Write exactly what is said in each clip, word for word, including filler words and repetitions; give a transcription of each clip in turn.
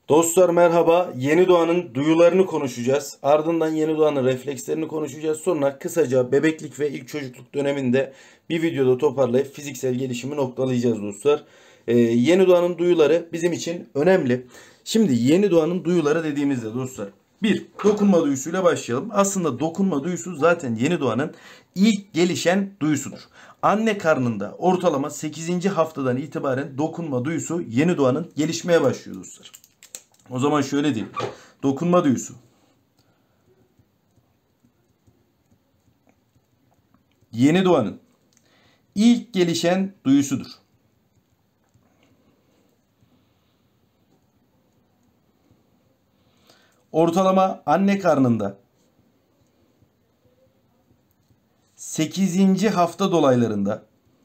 Dostlar merhaba. Yeni doğanın duyularını konuşacağız. Ardından yeni doğanın reflekslerini konuşacağız. Sonra kısaca bebeklik ve ilk çocukluk döneminde bir videoda toparlayıp fiziksel gelişimi noktalayacağız dostlar. Ee, yeni doğanın duyuları bizim için önemli. Şimdi yeni doğanın duyuları dediğimizde dostlar. Bir, dokunma duyusuyla başlayalım. Aslında dokunma duyusu zaten yeni doğanın ilk gelişen duyusudur. Anne karnında ortalama sekizinci haftadan itibaren dokunma duyusu yeni doğanın gelişmeye başlıyor dostlar. O zaman şöyle diyeyim. Dokunma duyusu. Yeni doğanın ilk gelişen duyusudur. Ortalama anne karnında sekizinci hafta dolaylarında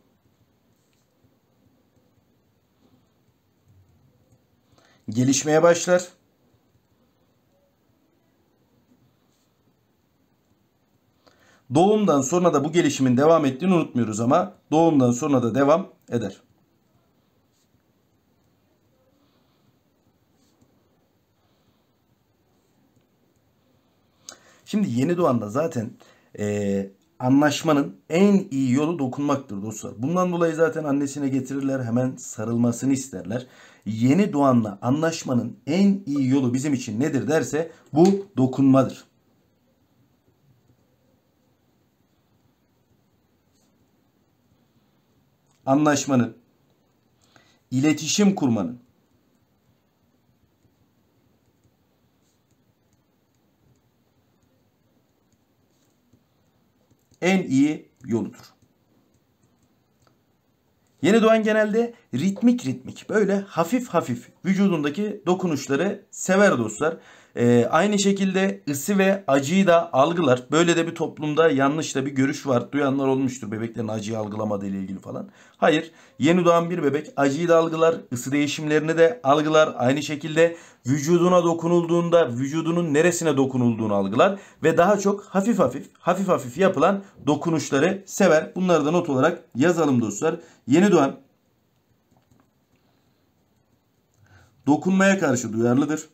gelişmeye başlar. Doğumdan sonra da bu gelişimin devam ettiğini unutmuyoruz ama doğumdan sonra da devam eder. Şimdi yeni doğanda zaten e, anlaşmanın en iyi yolu dokunmaktır dostlar. Bundan dolayı zaten annesine getirirler, hemen sarılmasını isterler. Yeni doğanla anlaşmanın en iyi yolu bizim için nedir derse bu dokunmadır. Anlaşmanın, iletişim kurmanın en iyi yoludur. Yeni doğan genelde ritmik ritmik böyle hafif hafif vücudundaki dokunuşları sever dostlar. Ee, aynı şekilde ısı ve acıyı da algılar. Böyle de bir toplumda yanlış da bir görüş var. Duyanlar olmuştur bebeklerin acıyı algılamadığı ile ilgili falan. Hayır, yeni doğan bir bebek acıyı da algılar, ısı değişimlerini de algılar. Aynı şekilde vücuduna dokunulduğunda vücudunun neresine dokunulduğunu algılar. Ve daha çok hafif hafif hafif hafif yapılan dokunuşları sever. Bunları da not olarak yazalım dostlar. Yeni doğan dokunmaya karşı duyarlıdır.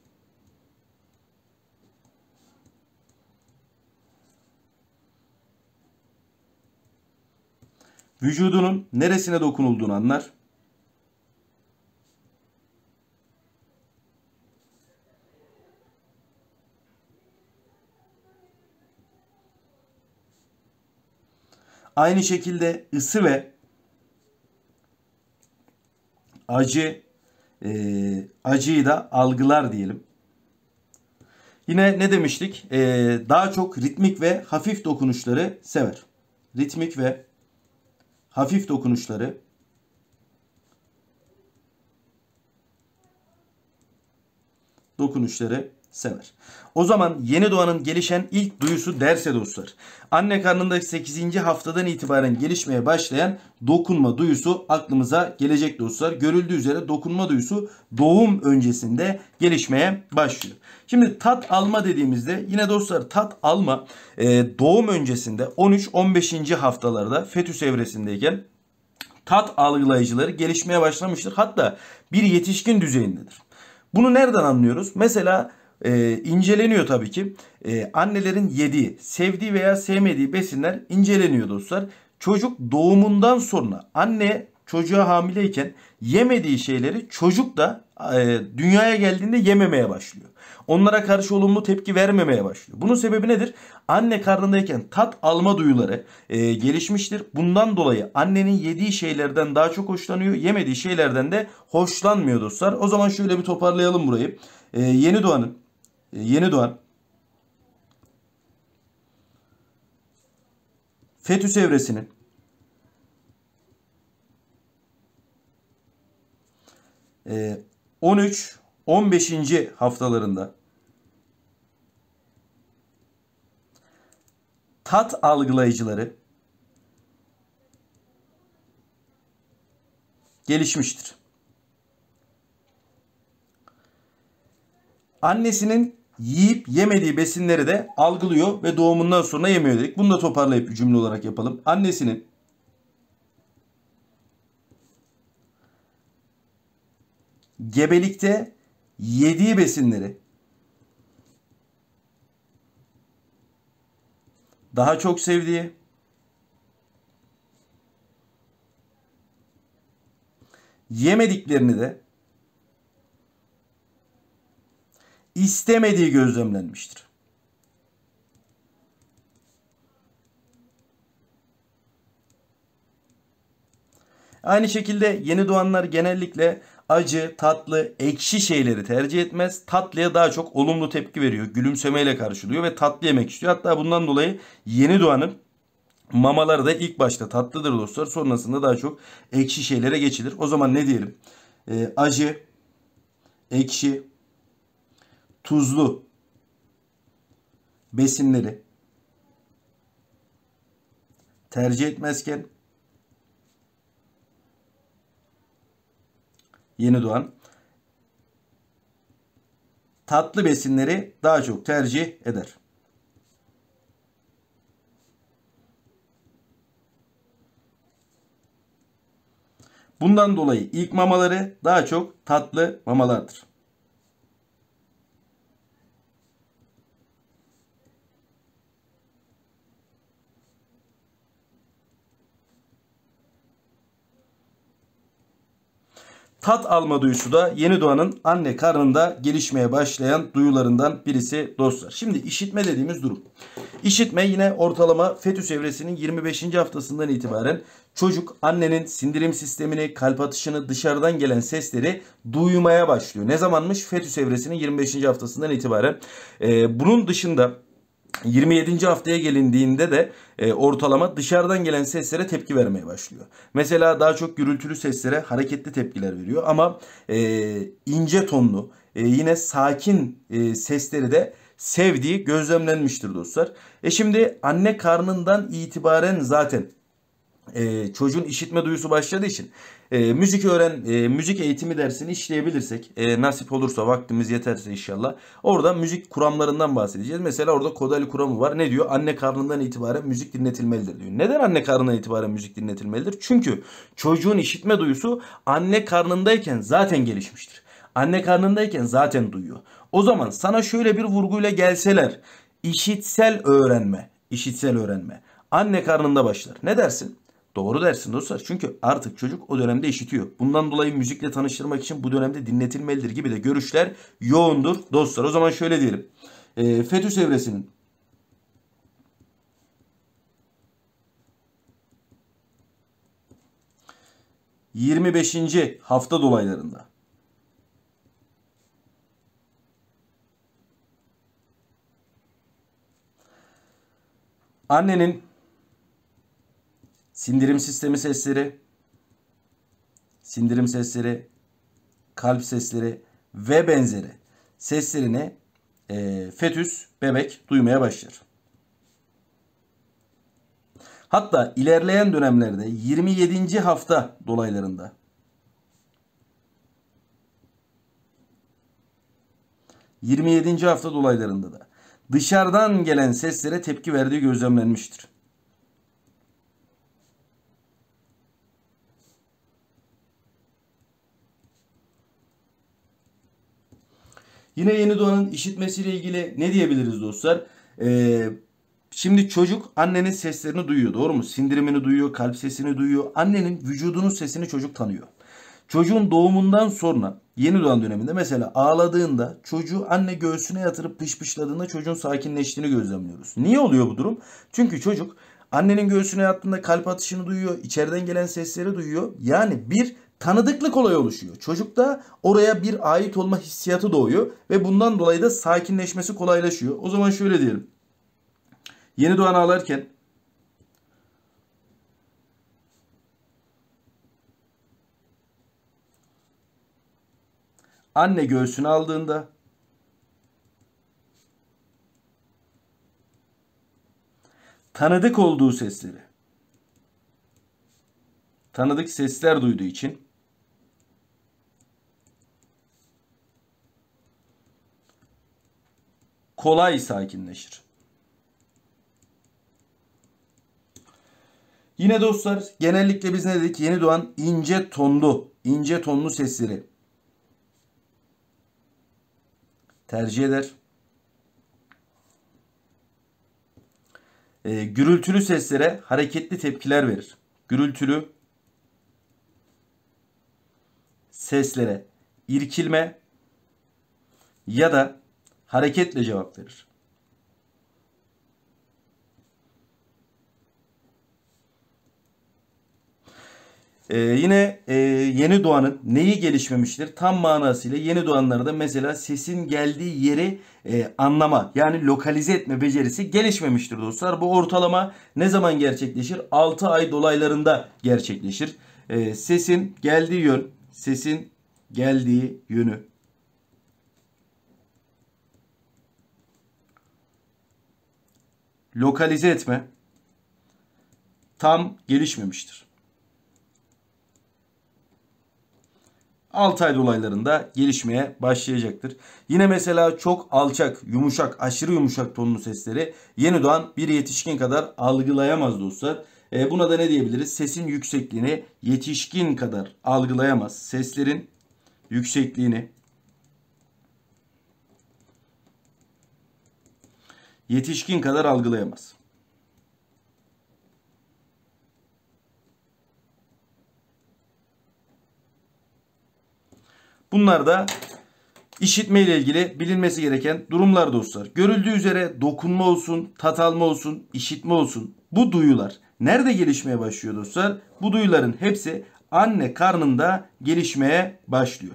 Vücudunun neresine dokunulduğunu anlar. Aynı şekilde ısı ve acı e, acıyı da algılar diyelim. Yine ne demiştik? E, daha çok ritmik ve hafif dokunuşları sever. Ritmik ve hafif dokunuşları dokunuşları sever. O zaman yeni doğanın gelişen ilk duyusu derse dostlar. Anne karnındaki sekizinci haftadan itibaren gelişmeye başlayan dokunma duyusu aklımıza gelecek dostlar. Görüldüğü üzere dokunma duyusu doğum öncesinde gelişmeye başlıyor. Şimdi tat alma dediğimizde yine dostlar tat alma e, doğum öncesinde on üç on beşinci haftalarda fetüs evresindeyken tat algılayıcıları gelişmeye başlamıştır. Hatta bir yetişkin düzeyindedir. Bunu nereden anlıyoruz? Mesela e, inceleniyor tabii ki. E, annelerin yediği, sevdiği veya sevmediği besinler inceleniyor dostlar. Çocuk doğumundan sonra anne çocuğa hamileyken yemediği şeyleri çocuk da e, dünyaya geldiğinde yememeye başlıyor. Onlara karşı olumlu tepki vermemeye başlıyor. Bunun sebebi nedir? Anne karnındayken tat alma duyuları e, gelişmiştir. Bundan dolayı annenin yediği şeylerden daha çok hoşlanıyor. Yemediği şeylerden de hoşlanmıyor dostlar. O zaman şöyle bir toparlayalım burayı. E, yeni doğanın e, yeni doğan fetüs evresinin e, on üç on beşinci haftalarında tat algılayıcıları gelişmiştir. Annesinin yiyip yemediği besinleri de algılıyor ve doğumundan sonra yemiyor dedik. Bunu da toparlayıp bir cümle olarak yapalım. Annesinin gebelikte yediği besinleri daha çok sevdiği, yemediklerini de istemediği gözlemlenmiştir. Aynı şekilde yeni doğanlar genellikle acı, tatlı, ekşi şeyleri tercih etmez. Tatlıya daha çok olumlu tepki veriyor. Gülümsemeyle karşılıyor ve tatlı yemek istiyor. Hatta bundan dolayı yeni doğanın mamaları da ilk başta tatlıdır dostlar. Sonrasında daha çok ekşi şeylere geçilir. O zaman ne diyelim? Ee, acı, ekşi, tuzlu besinleri tercih etmezken yeni doğan tatlı besinleri daha çok tercih eder. Bundan dolayı ilk mamaları daha çok tatlı mamalardır. Tat alma duyusu da yeni doğanın anne karnında gelişmeye başlayan duyularından birisi dostlar. Şimdi işitme dediğimiz durum. İşitme yine ortalama fetüs evresinin yirmi beşinci haftasından itibaren çocuk annenin sindirim sistemini, kalp atışını, dışarıdan gelen sesleri duymaya başlıyor. Ne zamanmış? Fetüs evresinin yirmi beşinci haftasından itibaren. Ee, bunun dışında yirmi yedinci haftaya gelindiğinde de e, ortalama dışarıdan gelen seslere tepki vermeye başlıyor. Mesela daha çok gürültülü seslere hareketli tepkiler veriyor ama e, ince tonlu e, yine sakin e, sesleri de sevdiği gözlemlenmiştir dostlar. E şimdi anne karnından itibaren zaten e, çocuğun işitme duyusu başladığı için e, müzik öğren e, müzik eğitimi dersini işleyebilirsek e, nasip olursa vaktimiz yeterse inşallah orada müzik kuramlarından bahsedeceğiz. Mesela orada Kodali kuramı var. Ne diyor? Anne karnından itibaren müzik dinletilmelidir diyor. Neden anne karnından itibaren müzik dinletilmelidir? Çünkü çocuğun işitme duyusu anne karnındayken zaten gelişmiştir. Anne karnındayken zaten duyuyor. O zaman sana şöyle bir vurguyla gelseler, işitsel öğrenme, işitsel öğrenme anne karnında başlar. Ne dersin? Doğru dersin dostlar. Çünkü artık çocuk o dönemde işitiyor. Bundan dolayı müzikle tanıştırmak için bu dönemde dinletilmelidir gibi de görüşler yoğundur dostlar. O zaman şöyle diyelim. E, fetüs evresinin yirmi beşinci hafta dolaylarında annenin sindirim sistemi sesleri, sindirim sesleri, kalp sesleri ve benzeri seslerini e, fetüs bebek duymaya başlar. Hatta ilerleyen dönemlerde yirmi yedinci hafta dolaylarında yirmi yedinci hafta dolaylarında da dışarıdan gelen seslere tepki verdiği gözlemlenmiştir. Yine yeni doğanın işitmesiyle ilgili ne diyebiliriz dostlar? Ee, şimdi çocuk annenin seslerini duyuyor, doğru mu? Sindirimini duyuyor, kalp sesini duyuyor. Annenin vücudunun sesini çocuk tanıyor. Çocuğun doğumundan sonra yeni doğan döneminde mesela ağladığında çocuğu anne göğsüne yatırıp pışpışladığında çocuğun sakinleştiğini gözlemliyoruz. Niye oluyor bu durum? Çünkü çocuk annenin göğsüne yattığında kalp atışını duyuyor, içeriden gelen sesleri duyuyor. Yani bir tanıdıklık olayı oluşuyor. Çocukta oraya bir ait olma hissiyatı doğuyor ve bundan dolayı da sakinleşmesi kolaylaşıyor. O zaman şöyle diyelim. Yeni doğan ağlarken anne göğsüne aldığında tanıdık olduğu sesleri, tanıdık sesler duyduğu için kolay sakinleşir. Yine dostlar genellikle biz ne dedik? Yeni doğan ince tonlu, ince tonlu sesleri tercih eder. E, gürültülü seslere hareketli tepkiler verir. Gürültülü seslere irkilme ya da hareketle cevap verir. Ee, yine e, yeni doğanın neyi gelişmemiştir? Tam manasıyla yeni doğanlarda mesela sesin geldiği yeri e, anlama yani lokalize etme becerisi gelişmemiştir dostlar. Bu ortalama ne zaman gerçekleşir? altı ay dolaylarında gerçekleşir. E, sesin geldiği yön, sesin geldiği yönü lokalize etme tam gelişmemiştir. altı ay dolaylarında gelişmeye başlayacaktır. Yine mesela çok alçak, yumuşak, aşırı yumuşak tonlu sesleri yeni doğan bir yetişkin kadar algılayamaz dostlar. E, buna da ne diyebiliriz? Sesin yüksekliğini yetişkin kadar algılayamaz. Seslerin yüksekliğini yetişkin kadar algılayamaz. Bunlar da işitme ile ilgili bilinmesi gereken durumlar dostlar. Görüldüğü üzere dokunma olsun, tat alma olsun, işitme olsun. Bu duyular nerede gelişmeye başlıyor dostlar? Bu duyuların hepsi anne karnında gelişmeye başlıyor.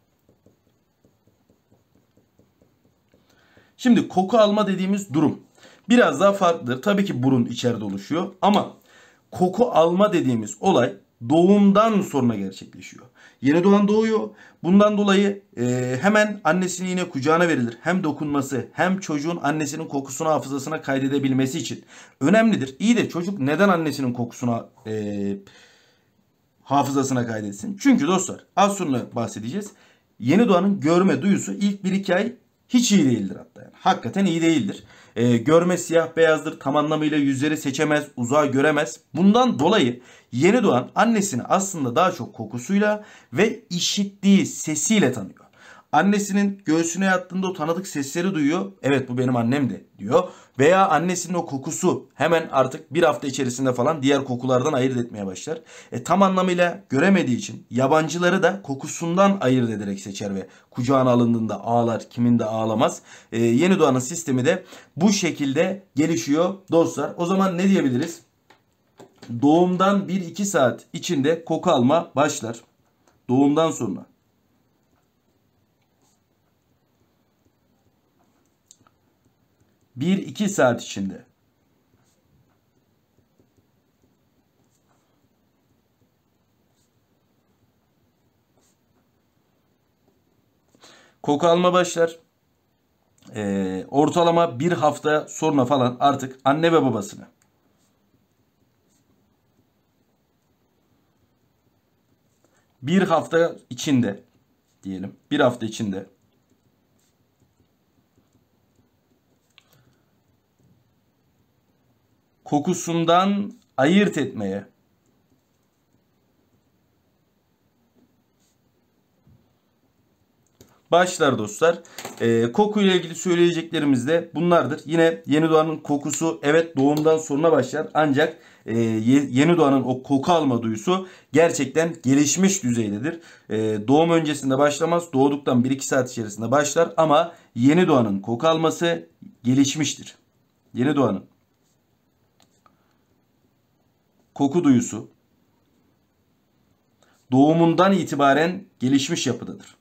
Şimdi koku alma dediğimiz durum biraz daha farklıdır. Tabii ki burun içeride oluşuyor ama koku alma dediğimiz olay doğumdan sonra gerçekleşiyor. Yeni doğan doğuyor. Bundan dolayı e, hemen annesinin yine kucağına verilir. Hem dokunması hem çocuğun annesinin kokusunu hafızasına kaydedebilmesi için önemlidir. İyi de çocuk neden annesinin kokusuna e, hafızasına kaydetsin? Çünkü dostlar az sonra bahsedeceğiz. Yeni doğanın görme duyusu ilk bir iki ay hiç iyi değildir hatta. Yani. Hakikaten iyi değildir. Ee, görme siyah beyazdır. Tam anlamıyla yüzleri seçemez. Uzağı göremez. Bundan dolayı yeni doğan annesini aslında daha çok kokusuyla ve işittiği sesiyle tanıyor. Annesinin göğsüne yattığında o tanıdık sesleri duyuyor. Evet bu benim annemdi diyor. Veya annesinin o kokusu hemen artık bir hafta içerisinde falan diğer kokulardan ayırt etmeye başlar. E, tam anlamıyla göremediği için yabancıları da kokusundan ayırt ederek seçer ve kucağına alındığında ağlar, kiminde ağlamaz. E, yeni doğanın sistemi de bu şekilde gelişiyor dostlar. O zaman ne diyebiliriz? Doğumdan bir iki saat içinde koku alma başlar. Doğumdan sonra. bir iki saat içinde. Koku alma başlar. Ee, ortalama bir hafta sonra falan artık anne ve babasını bir hafta içinde diyelim. Bir hafta içinde kokusundan ayırt etmeye başlar dostlar. Ee, koku ile ilgili söyleyeceklerimiz de bunlardır. Yine yeni doğanın kokusu evet doğumdan sonra başlar. Ancak e, yeni doğanın o koku alma duyusu gerçekten gelişmiş düzeydedir. E, doğum öncesinde başlamaz. Doğduktan bir iki saat içerisinde başlar. Ama yeni doğanın koku alması gelişmiştir. Yeni doğanın koku duyusu doğumundan itibaren gelişmiş yapıdadır.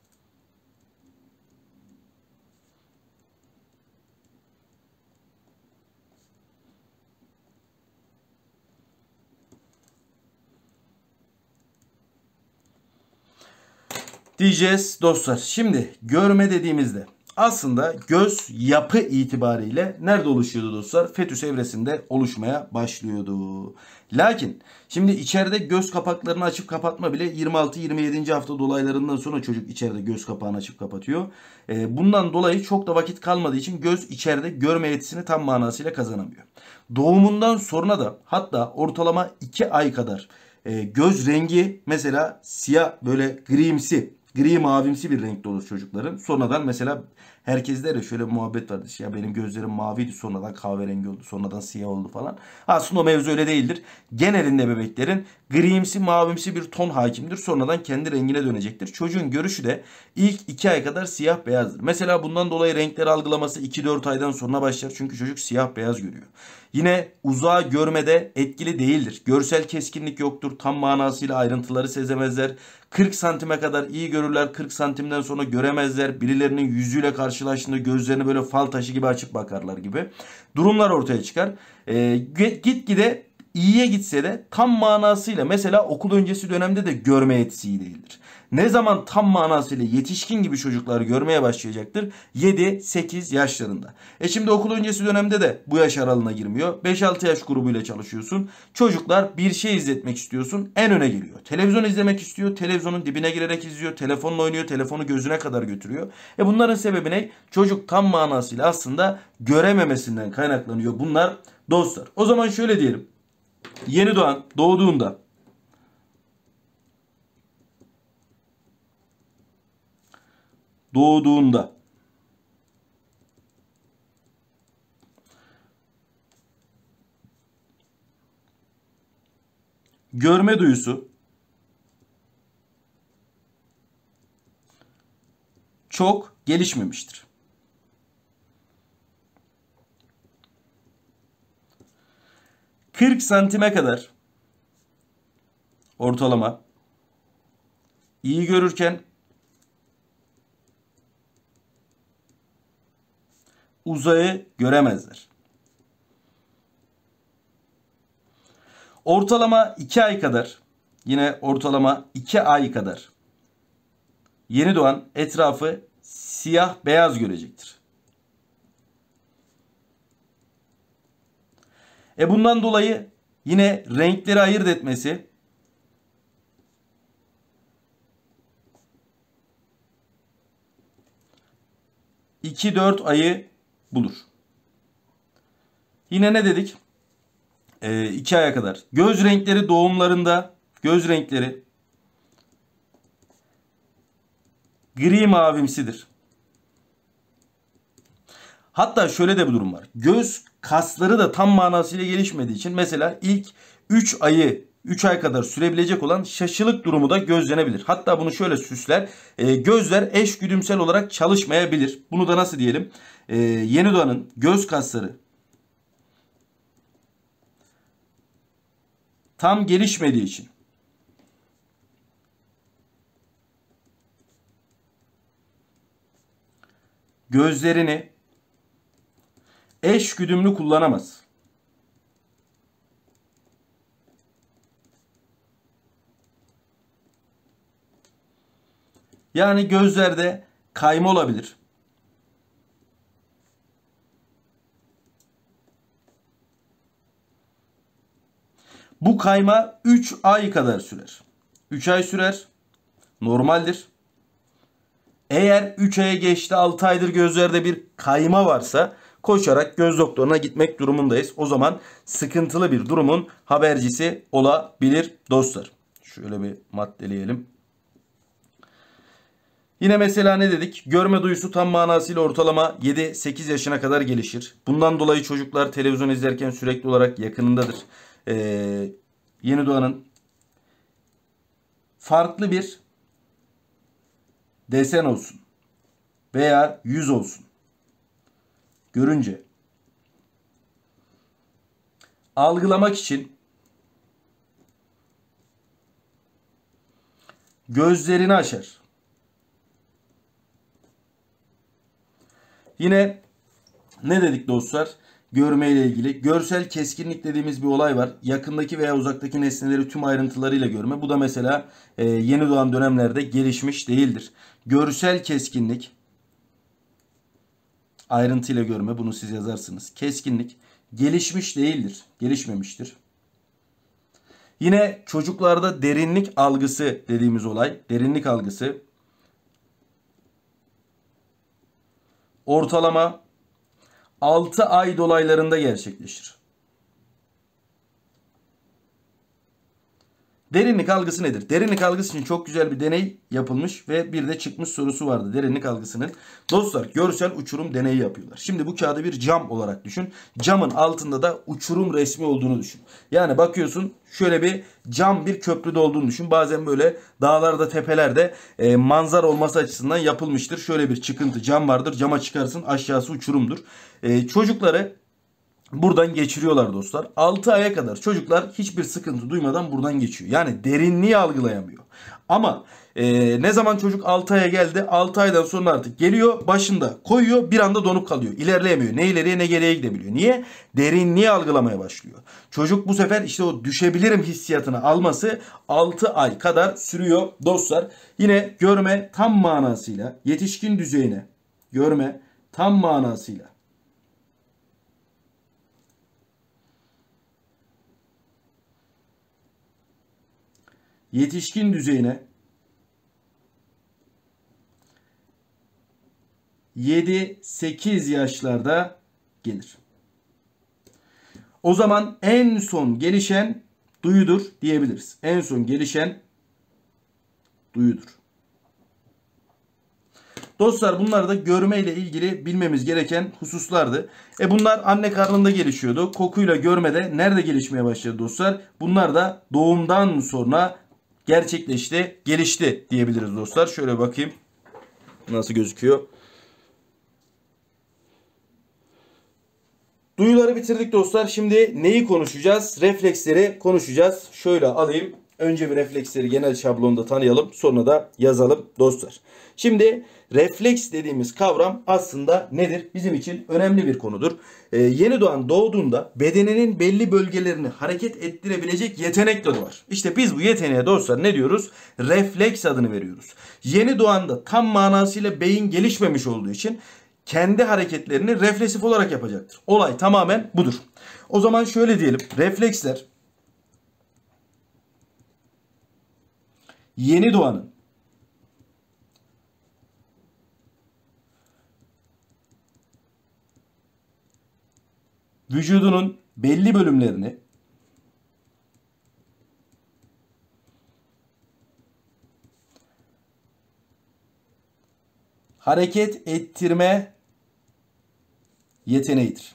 Diyeceğiz dostlar. Şimdi görme dediğimizde aslında göz yapı itibariyle nerede oluşuyordu dostlar? Fetüs evresinde oluşmaya başlıyordu. Lakin şimdi içeride göz kapaklarını açıp kapatma bile yirmi altı yirmi yedinci hafta dolaylarından sonra çocuk içeride göz kapağını açıp kapatıyor. Bundan dolayı çok da vakit kalmadığı için göz içeride görme yetisini tam manasıyla kazanamıyor. Doğumundan sonra da hatta ortalama iki ay kadar göz rengi mesela siyah böyle grimsi Gri mavimsi bir renkte olur çocukların. Sonradan mesela herkes der ya, şöyle bir muhabbet vardır. Ya benim gözlerim maviydi, sonradan kahverengi oldu, sonradan siyah oldu falan. Aslında o mevzu öyle değildir. Genelinde bebeklerin grimsi mavimsi bir ton hakimdir. Sonradan kendi rengine dönecektir. Çocuğun görüşü de ilk iki ay kadar siyah beyazdır. Mesela bundan dolayı renkleri algılaması iki dört aydan sonra başlar. Çünkü çocuk siyah beyaz görüyor. Yine uzağı görmede etkili değildir. Görsel keskinlik yoktur. Tam manasıyla ayrıntıları sezemezler. kırk santime kadar iyi görürler. kırk santimden sonra göremezler. Birilerinin yüzüyle karşılaştığında gözlerini böyle fal taşı gibi açıp bakarlar gibi durumlar ortaya çıkar. Ee, gitgide iyiye gitse de tam manasıyla mesela okul öncesi dönemde de görme yetisi iyi değildir. Ne zaman tam manasıyla yetişkin gibi çocuklar görmeye başlayacaktır? yedi sekiz yaşlarında. E şimdi okul öncesi dönemde de bu yaş aralığına girmiyor. beş altı yaş grubuyla çalışıyorsun. Çocuklar bir şey izletmek istiyorsun, en öne geliyor. Televizyon izlemek istiyor, televizyonun dibine girerek izliyor. Telefonla oynuyor, telefonu gözüne kadar götürüyor. E bunların sebebi ne? Çocuk tam manasıyla aslında görememesinden kaynaklanıyor bunlar dostlar. O zaman şöyle diyelim. Yeni doğan doğduğunda doğduğunda görme duyusu çok gelişmemiştir. kırk santime kadar ortalama iyi görürken uzağı göremezler. Ortalama iki ay kadar, yine ortalama iki ay kadar yeni doğan etrafı siyah beyaz görecektir. E bundan dolayı yine renkleri ayırt etmesi iki dört ayı bulur. Yine ne dedik? E, iki aya kadar. Göz renkleri doğumlarında göz renkleri gri mavimsidir. Hatta şöyle de bir durum var. Göz kasları da tam manasıyla gelişmediği için mesela ilk üç ayı üç ay kadar sürebilecek olan şaşılık durumu da gözlenebilir. Hatta bunu şöyle süsler. E, gözler eşgüdümsel olarak çalışmayabilir. Bunu da nasıl diyelim? E, yeni doğanın göz kasları tam gelişmediği için gözlerini eşgüdümlü kullanamaz. Yani gözlerde kayma olabilir. Bu kayma üç ay kadar sürer. üç ay sürer. Normaldir. Eğer üç aya geçti, altı aydır gözlerde bir kayma varsa koşarak göz doktoruna gitmek durumundayız. O zaman sıkıntılı bir durumun habercisi olabilir dostlar. Şöyle bir maddeleyelim. Yine mesela ne dedik? Görme duyusu tam manasıyla ortalama yedi sekiz yaşına kadar gelişir. Bundan dolayı çocuklar televizyon izlerken sürekli olarak yakınındadır. Ee, yeni doğanın farklı bir desen olsun veya yüz olsun görünce algılamak için gözlerini açar. Yine ne dedik dostlar? Görme ile ilgili görsel keskinlik dediğimiz bir olay var. Yakındaki veya uzaktaki nesneleri tüm ayrıntılarıyla görme. Bu da mesela e, yeni doğan dönemlerde gelişmiş değildir. Görsel keskinlik, ayrıntıyla görme, bunu siz yazarsınız. Keskinlik gelişmiş değildir, gelişmemiştir. Yine çocuklarda derinlik algısı dediğimiz olay, derinlik algısı ortalama altı ay dolaylarında gerçekleşir. Derinlik algısı nedir? Derinlik algısı için çok güzel bir deney yapılmış ve bir de çıkmış sorusu vardı derinlik algısının. Dostlar görsel uçurum deneyi yapıyorlar. Şimdi bu kağıdı bir cam olarak düşün. Camın altında da uçurum resmi olduğunu düşün. Yani bakıyorsun şöyle bir cam bir köprüde olduğunu düşün. Bazen böyle dağlarda tepelerde e, manzara olması açısından yapılmıştır. Şöyle bir çıkıntı cam vardır. Cama çıkarsın aşağısı uçurumdur. E, çocukları buradan geçiriyorlar dostlar. altı aya kadar çocuklar hiçbir sıkıntı duymadan buradan geçiyor. Yani derinliği algılayamıyor. Ama e, ne zaman çocuk altı aya geldi, altı aydan sonra artık geliyor, başında koyuyor, bir anda donup kalıyor. İlerleyemiyor. Ne ileriye ne geriye gidebiliyor. Niye? Derinliği algılamaya başlıyor. Çocuk bu sefer işte o düşebilirim hissiyatını alması altı ay kadar sürüyor dostlar. Yine görme tam manasıyla yetişkin düzeyine, görme tam manasıyla yetişkin düzeyine yedi sekiz yaşlarda gelir. O zaman en son gelişen duyudur diyebiliriz. En son gelişen duyudur. Dostlar bunlar da görme ile ilgili bilmemiz gereken hususlardı. E bunlar anne karnında gelişiyordu. Kokuyla görmede nerede gelişmeye başladı dostlar? Bunlar da doğumdan sonra gerçekleşti, gelişti diyebiliriz dostlar. Şöyle bakayım nasıl gözüküyor. Duyuları bitirdik dostlar. Şimdi neyi konuşacağız? Refleksleri konuşacağız. Şöyle alayım. Önce bir refleksleri genel şablonda tanıyalım. Sonra da yazalım dostlar. Şimdi refleks dediğimiz kavram aslında nedir? Bizim için önemli bir konudur. Ee, yeni doğan doğduğunda bedeninin belli bölgelerini hareket ettirebilecek yetenekle doğar. İşte biz bu yeteneğe dostlar ne diyoruz? Refleks adını veriyoruz. Yeni doğanda tam manasıyla beyin gelişmemiş olduğu için kendi hareketlerini refleksif olarak yapacaktır. Olay tamamen budur. O zaman şöyle diyelim. Refleksler yeni doğanın vücudunun belli bölümlerini hareket ettirme yeteneğidir.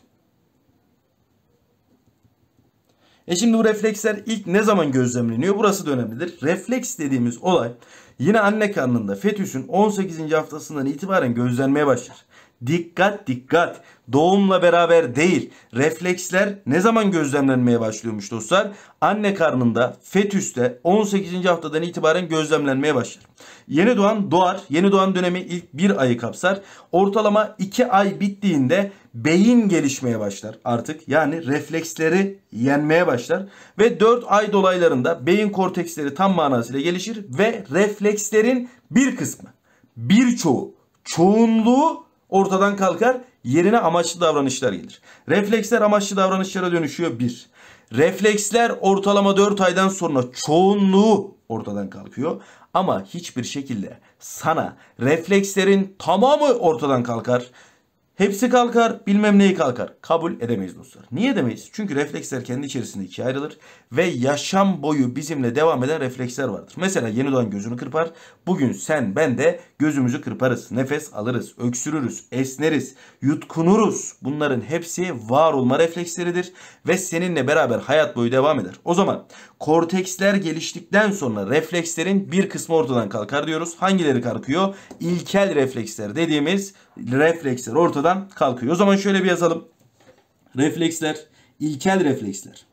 E şimdi bu refleksler ilk ne zaman gözlemleniyor? Burası da önemlidir. Refleks dediğimiz olay yine anne karnında fetüsün on sekizinci haftasından itibaren gözlenmeye başlar. Dikkat dikkat. Doğumla beraber değil. Refleksler ne zaman gözlemlenmeye başlıyormuş dostlar? Anne karnında fetüste on sekizinci haftadan itibaren gözlemlenmeye başlar. Yeni doğan doğar. Yeni doğan dönemi ilk bir ayı kapsar. Ortalama iki ay bittiğinde beyin gelişmeye başlar artık. Yani refleksleri yenmeye başlar. Ve dört ay dolaylarında beyin korteksleri tam manasıyla gelişir. Ve reflekslerin bir kısmı, birçoğu, çoğunluğu ortadan kalkar. Yerine amaçlı davranışlar gelir. Refleksler amaçlı davranışlara dönüşüyor bir. Refleksler ortalama dört aydan sonra çoğunluğu ortadan kalkıyor. Ama hiçbir şekilde sana reflekslerin tamamı ortadan kalkar, hepsi kalkar, bilmem neyi kalkar. Kabul edemeyiz dostlar. Niye edemeyiz? Çünkü refleksler kendi içerisinde ikiye ayrılır ve yaşam boyu bizimle devam eden refleksler vardır. Mesela yeni doğan gözünü kırpar. Bugün sen ben de gözümüzü kırparız. Nefes alırız, öksürürüz, esneriz, yutkunuruz. Bunların hepsi var olma refleksleridir ve seninle beraber hayat boyu devam eder. O zaman korteksler geliştikten sonra reflekslerin bir kısmı ortadan kalkar diyoruz. Hangileri kalkıyor? İlkel refleksler dediğimiz refleksler ortadan kalkıyor. O zaman şöyle bir yazalım. Refleksler, ilkel refleksler.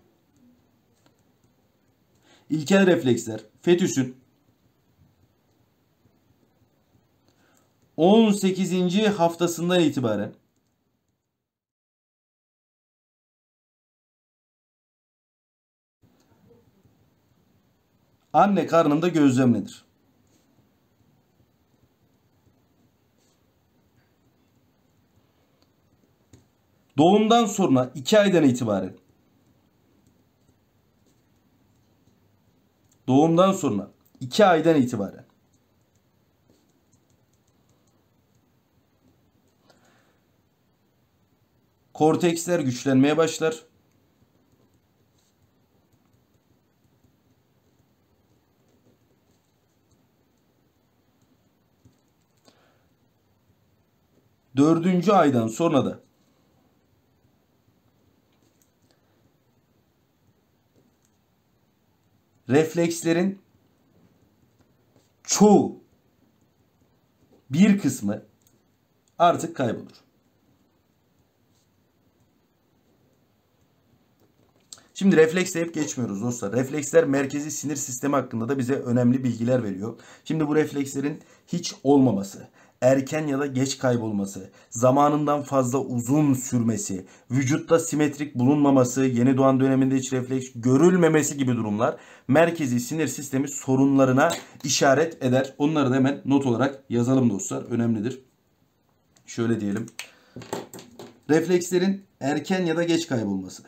İlkel refleksler fetüsün on sekizinci haftasından itibaren anne karnında gözlemlenir. Doğumdan sonra iki aydan itibaren doğumdan sonra iki aydan itibaren korteksler güçlenmeye başlar. Dördüncü aydan sonra da reflekslerin çoğu, bir kısmı artık kaybolur. Şimdi refleksle hep geçmiyoruz dostlar. Refleksler merkezi sinir sistemi hakkında da bize önemli bilgiler veriyor. Şimdi bu reflekslerin hiç olmaması, erken ya da geç kaybolması, zamanından fazla uzun sürmesi, vücutta simetrik bulunmaması, yeni doğan döneminde hiç refleks görülmemesi gibi durumlar merkezi sinir sistemi sorunlarına işaret eder. Onları da hemen not olarak yazalım dostlar. Önemlidir. Şöyle diyelim. Reflekslerin erken ya da geç kaybolması.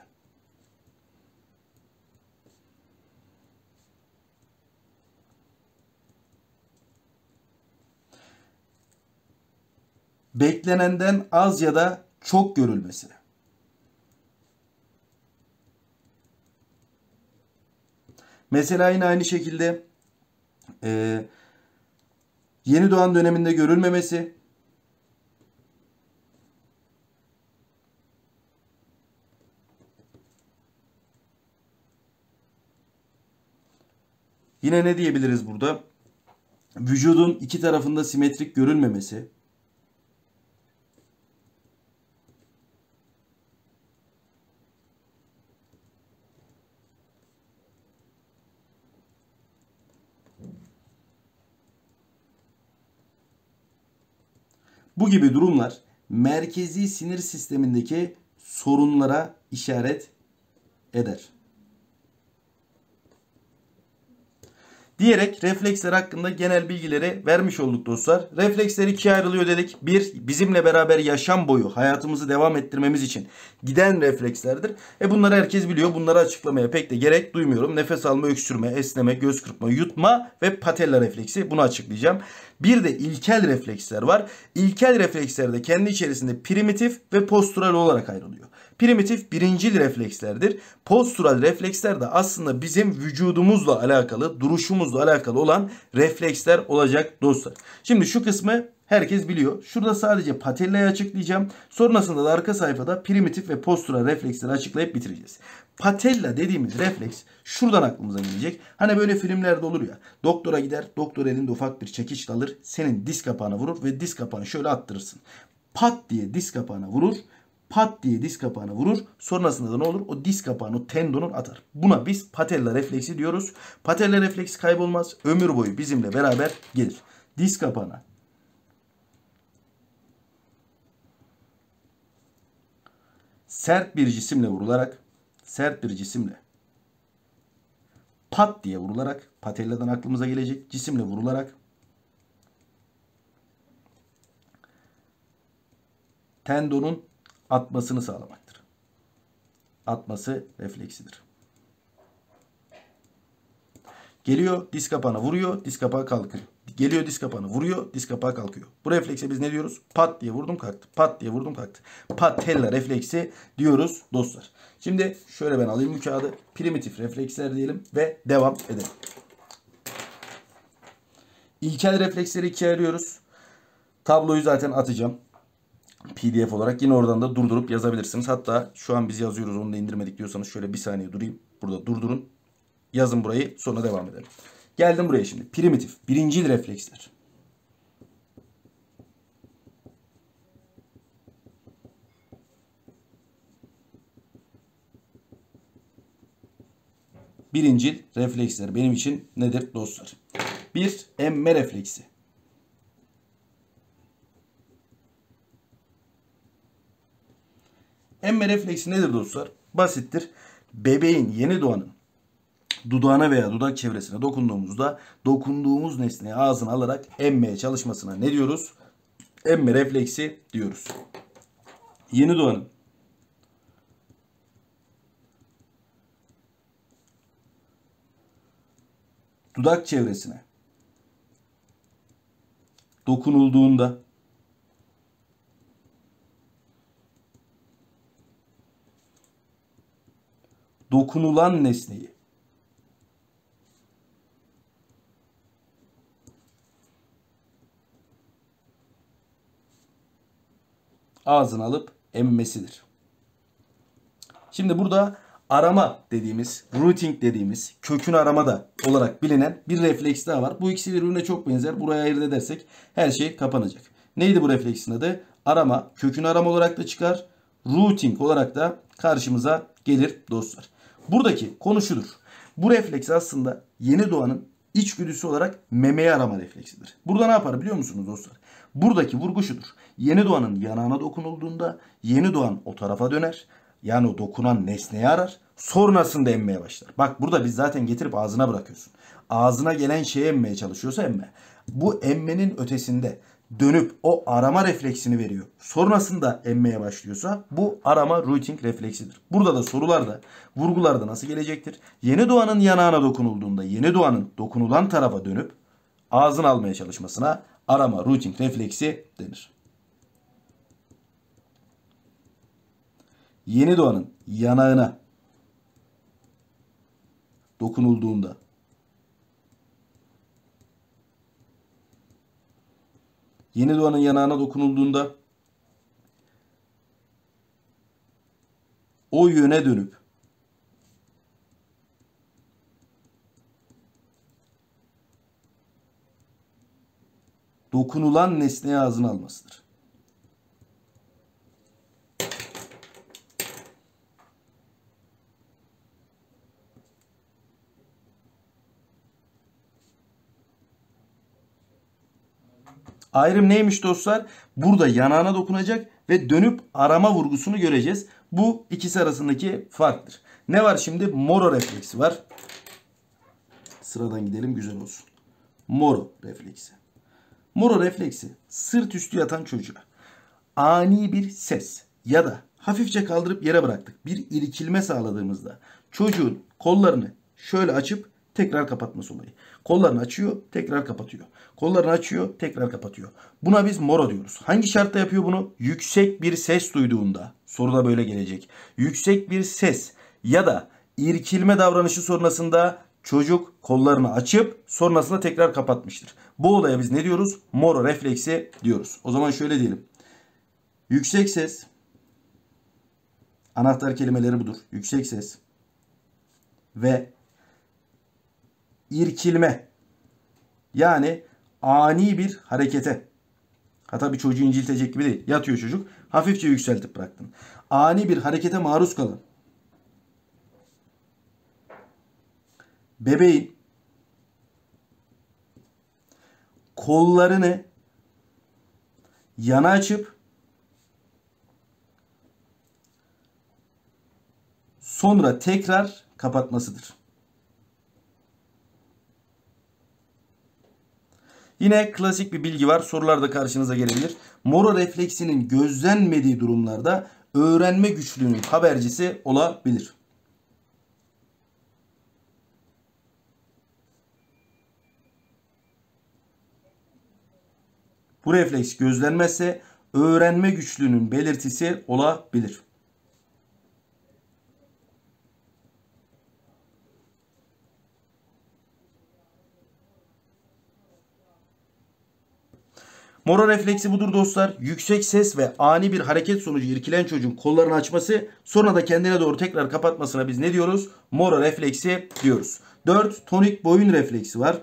Beklenenden az ya da çok görülmesi. Mesela yine aynı şekilde e, yeni doğan döneminde görülmemesi. Yine ne diyebiliriz burada? Vücudun iki tarafında simetrik görülmemesi. Bu gibi durumlar merkezi sinir sistemindeki sorunlara işaret eder. Diyerek refleksler hakkında genel bilgileri vermiş olduk dostlar. Refleksler ikiye ayrılıyor dedik. Bir, bizimle beraber yaşam boyu hayatımızı devam ettirmemiz için giden reflekslerdir. E bunları herkes biliyor. Bunları açıklamaya pek de gerek duymuyorum. Nefes alma, öksürme, esneme, göz kırpma, yutma ve patella refleksi. Bunu açıklayacağım. Bir de ilkel refleksler var. İlkel refleksler de kendi içerisinde primitif ve postural olarak ayrılıyor. Primitif birincil reflekslerdir. Postural refleksler de aslında bizim vücudumuzla alakalı, duruşumuzla alakalı olan refleksler olacak dostlar. Şimdi şu kısmı herkes biliyor. Şurada sadece patellayı açıklayacağım. Sonrasında da arka sayfada primitif ve postural refleksleri açıklayıp bitireceğiz. Patella dediğimiz refleks şuradan aklımıza gelecek. Hani böyle filmlerde olur ya. Doktora gider, doktor elinde ufak bir çekiç alır, senin diz kapağına vurur ve diz kapağını şöyle attırırsın. Pat diye diz kapağına vurur. Pat diye diz kapağına vurur. Sonrasında da ne olur? O diz kapağını, o tendonu atar. Buna biz patella refleksi diyoruz. Patella refleksi kaybolmaz. Ömür boyu bizimle beraber gelir. Diz kapağına sert bir cisimle vurularak, sert bir cisimle pat diye vurularak, patelladan aklımıza gelecek cisimle vurularak tendonun atmasını sağlamaktır. Atması refleksidir. Geliyor diz kapağına vuruyor, diz kapağı kalkıyor. Geliyor diz kapağına vuruyor, diz kapağı kalkıyor. Bu reflekse biz ne diyoruz? Pat diye vurdum kalktı. Pat diye vurdum kalktı. Patella refleksi diyoruz dostlar. Şimdi şöyle ben alayım bu kağıdı. Primitif refleksler diyelim ve devam edelim. İlkel refleksleri ikiye ayırıyoruz. Tabloyu zaten atacağım. P D F olarak yine oradan da durdurup yazabilirsiniz. Hatta şu an biz yazıyoruz onu da indirmedik diyorsanız şöyle bir saniye durayım. Burada durdurun. Yazın burayı sonra devam edelim. Geldim buraya şimdi. Primitif. Birincil refleksler. Birincil refleksler benim için nedir dostlar? Bir, emme refleksi. Emme refleksi nedir dostlar? Basittir. Bebeğin, yeni doğanın dudağına veya dudak çevresine dokunduğumuzda dokunduğumuz nesneyi ağzına alarak emmeye çalışmasına ne diyoruz? Emme refleksi diyoruz. Yeni doğanın dudak çevresine dokunulduğunda dokunulan nesneyi ağzına alıp emmesidir. Şimdi burada arama dediğimiz, routing dediğimiz, kökünü arama da olarak bilinen bir refleks daha var. Bu ikisi birbirine çok benzer. Buraya ayırt edersek her şey kapanacak. Neydi bu refleksin adı? Arama, kökünü arama olarak da çıkar. Routing olarak da karşımıza gelir dostlar. Buradaki konu şudur. Bu refleks aslında yeni doğanın içgüdüsü olarak memeyi arama refleksidir. Burada ne yapar biliyor musunuz dostlar? Buradaki vurgu şudur. Yeni doğanın yanağına dokunulduğunda yeni doğan o tarafa döner. Yani o dokunan nesneyi arar. Sonrasında emmeye başlar. Bak burada biz zaten getirip ağzına bırakıyorsun. Ağzına gelen şeye emmeye çalışıyorsa emme. Bu emmenin ötesinde dönüp o arama refleksini veriyor. Sonrasında emmeye başlıyorsa bu arama routing refleksidir. Burada da sorularda, vurgularda nasıl gelecektir? Yeni doğanın yanağına dokunulduğunda yeni doğanın dokunulan tarafa dönüp ağzını almaya çalışmasına arama routing refleksi denir. Yeni doğanın yanağına dokunulduğunda yeni doğanın yanağına dokunulduğunda o yöne dönüp dokunulan nesneye ağzına almasıdır. Ayrım neymiş dostlar? Burada yanağına dokunacak ve dönüp arama vurgusunu göreceğiz. Bu ikisi arasındaki farktır. Ne var şimdi? Moro refleksi var. Sıradan gidelim güzel olsun. Moro refleksi. Moro refleksi sırt üstü yatan çocuğa ani bir ses ya da hafifçe kaldırıp yere bıraktık bir irkilme sağladığımızda çocuğun kollarını şöyle açıp tekrar kapatması olayı. Kollarını açıyor, tekrar kapatıyor. Kollarını açıyor, tekrar kapatıyor. Buna biz moro diyoruz. Hangi şartta yapıyor bunu? Yüksek bir ses duyduğunda. Soruda böyle gelecek. Yüksek bir ses ya da irkilme davranışı sonrasında çocuk kollarını açıp sonrasında tekrar kapatmıştır. Bu olaya biz ne diyoruz? Moro refleksi diyoruz. O zaman şöyle diyelim. Yüksek ses. Anahtar kelimeleri budur. Yüksek ses. Ve irkilme. Yani ani bir harekete. Hatta bir çocuğu inciltecek gibi değil. Yatıyor çocuk. Hafifçe yükseltip bıraktın. Ani bir harekete maruz kalan bebeğin kollarını yana açıp sonra tekrar kapatmasıdır. Yine klasik bir bilgi var. Sorularda karşınıza gelebilir. Moro refleksinin gözlenmediği durumlarda öğrenme güçlüğünün habercisi olabilir. Bu refleks gözlenmezse öğrenme güçlüğünün belirtisi olabilir. Moro refleksi budur dostlar. Yüksek ses ve ani bir hareket sonucu irkilen çocuğun kollarını açması, sonra da kendine doğru tekrar kapatmasına biz ne diyoruz? Moro refleksi diyoruz. dört. Tonik boyun refleksi var.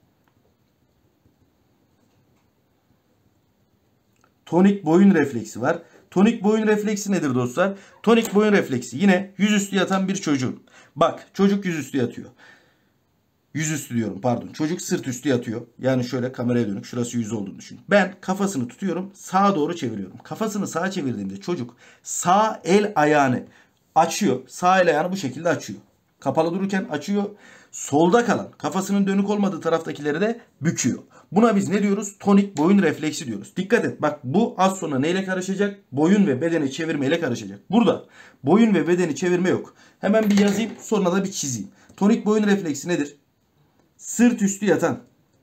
Tonik boyun refleksi var. Tonik boyun refleksi nedir dostlar? Tonik boyun refleksi yine yüzüstü yatan bir çocuğun. Bak çocuk yüzüstü yatıyor. Yüzüstü diyorum pardon. Çocuk sırt üstü yatıyor. Yani şöyle kameraya dönük. Şurası yüz olduğunu düşün. Ben kafasını tutuyorum. Sağa doğru çeviriyorum. Kafasını sağa çevirdiğimde çocuk sağ el ayağını açıyor. Sağ el ayağını bu şekilde açıyor. Kapalı dururken açıyor. Solda kalan kafasının dönük olmadığı taraftakileri de büküyor. Buna biz ne diyoruz? Tonik boyun refleksi diyoruz. Dikkat et bak bu az sonra neyle karışacak? Boyun ve bedeni çevirmeyle karışacak. Burada boyun ve bedeni çevirme yok. Hemen bir yazayım sonra da bir çizeyim. Tonik boyun refleksi nedir? Sırt üstü yatan.